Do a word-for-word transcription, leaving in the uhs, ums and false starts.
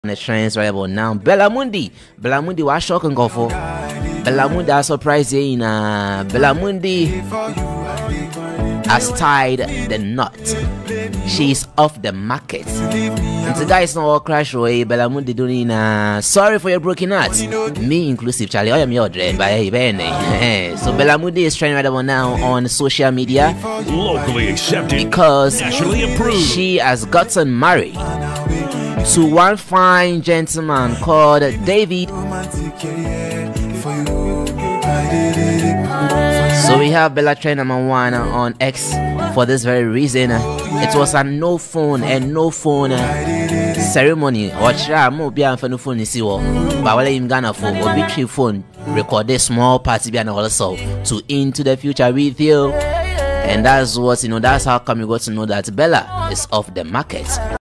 the trends right about now. Bella Mundi, Bella Mundi, what shocking go for? Bella Mundi, I surprised you in uh, Bella Mundi has tied the knot. She's off the market. And the guys know what crash away. Bella Mundi doing uh, sorry for your broken heart. Me inclusive, Charlie. I am your dread by hey, so Bella Mundi is trending right about now on social media. Locally accepted because nationally approved. She has gotten married to one fine gentleman called David. So we have Bella trend number one on X for this very reason. It was a no phone and no phone ceremony. Watch out, mo be no phone is you. But while him Ghana phone, or be phone record a small party and also to Into the Future with you. And that's what you know. That's how come you got to know that Bella is off the market.